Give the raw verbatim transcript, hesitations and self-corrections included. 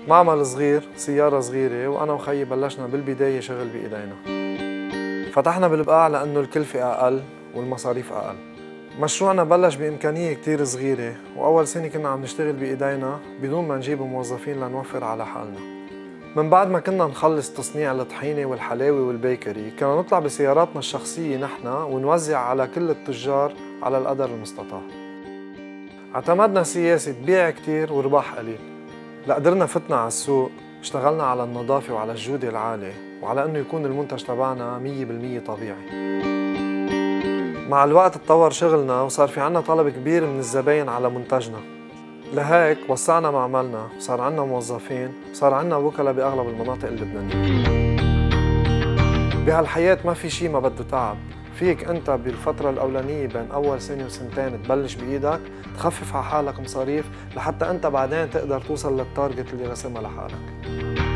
معمل صغير، سيارة صغيرة، وأنا وخيي بلشنا بالبداية شغل بإيدينا. فتحنا بالبقاع لأنه الكلفة أقل والمصاريف أقل. مشروعنا بلش بإمكانية كتير صغيرة، وأول سنة كنا عم نشتغل بإيدينا بدون ما نجيب موظفين لنوفر على حالنا. من بعد ما كنا نخلص تصنيع الطحينة والحلاوي والبيكري، كنا نطلع بسياراتنا الشخصية نحن ونوزع على كل التجار على القدر المستطاع. اعتمدنا سياسة بيع كتير ورباح قليل. لقدرنا فتنا على السوق، اشتغلنا على النظافة وعلى الجودة العالية، وعلى انه يكون المنتج تبعنا مية بالمية طبيعي. مع الوقت تطور شغلنا وصار في عنا طلب كبير من الزباين على منتجنا. لهيك وسعنا معملنا وصار عنا موظفين وصار عنا وكلاء بأغلب المناطق اللبنانية. بهالحياة ما في شي ما بده تعب. فيك انت بالفترة الأولانية بين أول سنة وسنتين تبلش بإيدك، تخفف على حالك مصاريف لحتى انت بعدين تقدر توصل للتارجت اللي رسمها لحالك.